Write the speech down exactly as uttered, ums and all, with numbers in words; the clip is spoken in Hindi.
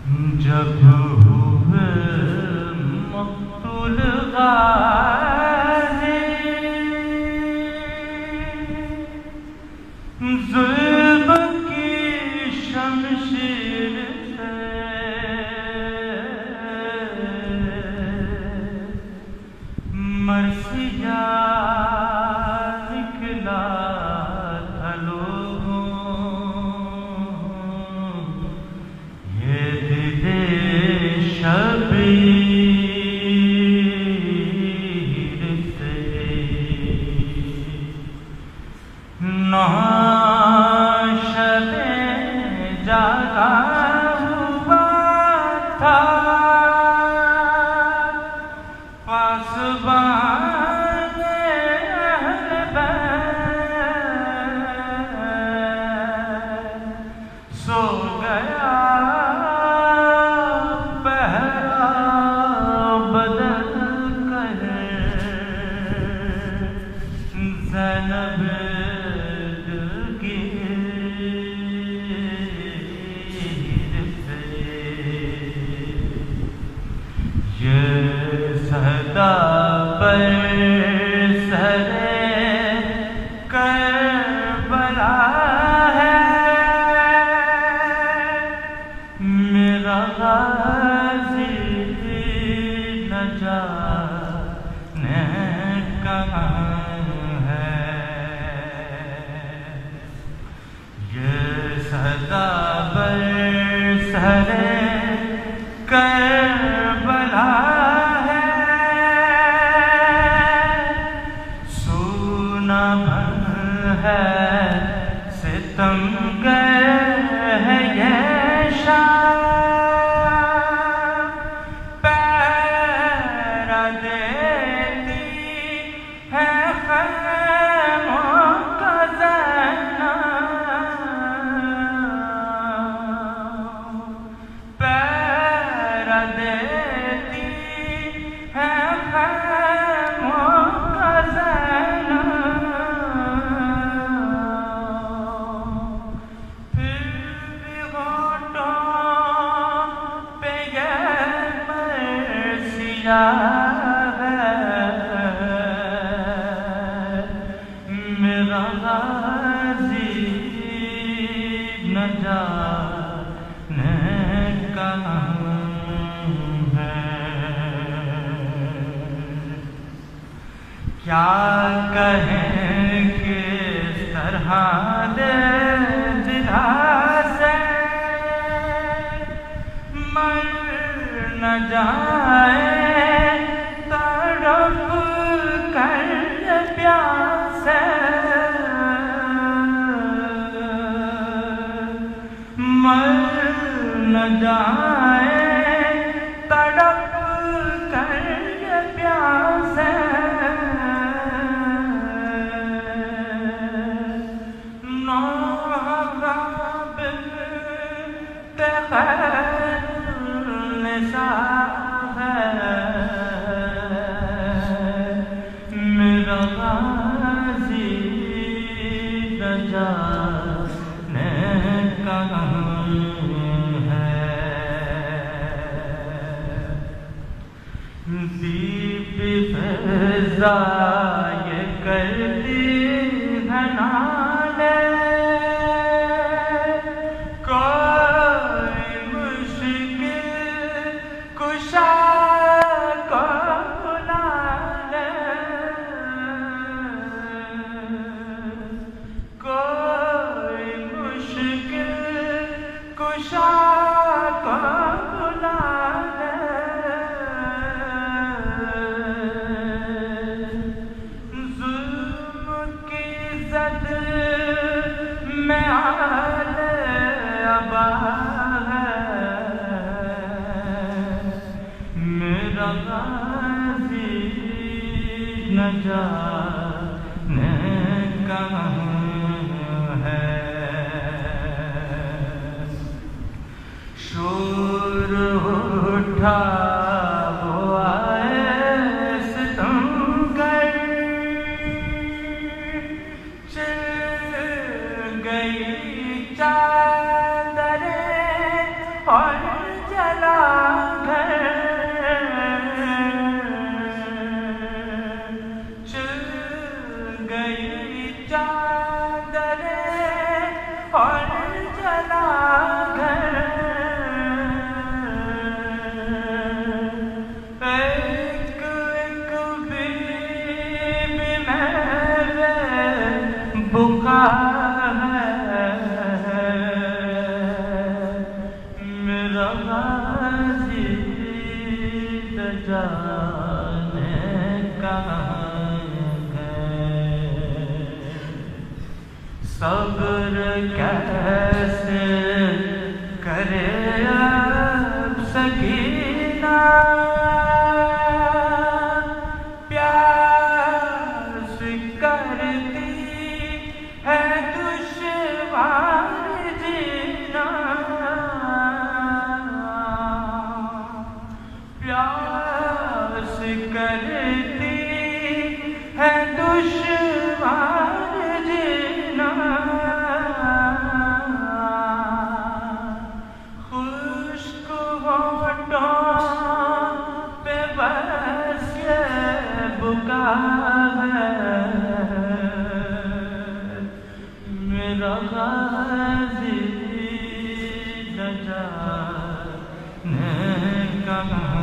जब हुए मक़तूल गाज़ी ज़ुल्म की शमशीर से मरसिया निकला था लोगों ये दिले शबीर से नौशबे जागा हुआ था पासबान अहले बैत सो गया पहरा बदल कर ज़ैनब सदा पर सरे करबला है मेरा गाज़ी न जाने कहाँ है ये सदा पर सरे करबला है सितमगर है ये शाम पैरा देती है खैमों का ज़ैनब पैरा देती है खैमों का ज़ैनब है मेरा गाज़ी न जाने कहाँ है क्या कहें किस तरह दे दिला से मर न जाए तड़प कर प्यासे मर न जाए तड़प कर प्यासे नौहब ते खैर निसा है मेरा गाज़ी न जाने कहाँ है दीप फ़िज़ा ये करती है नाले कोई मुश्किल कुशा को बुला ले कोई मुश्किल कुशा को बुला ले ज़ुल्म की ज़द में आले अबा मेरा गाज़ी न जाने कहाँ है शोर उठा वो आए सितमगर चल गई चादरें और जाने कहाँ गए। सब्र कैसे करे अब सकीना, प्यास करती है दुश्वार जीना, प्यास करती है दुश्वार जीना। खुश्क होठों पे बस ये बुका है, मेरा गाज़ी न जाने कहाँ